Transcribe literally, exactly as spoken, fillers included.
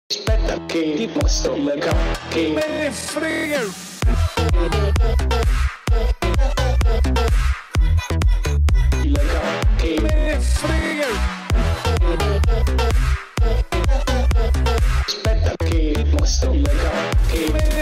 Aspetta che ti posso legare, che me ne frega. legare, che Me ne frega. aspetta che ti posso legare, che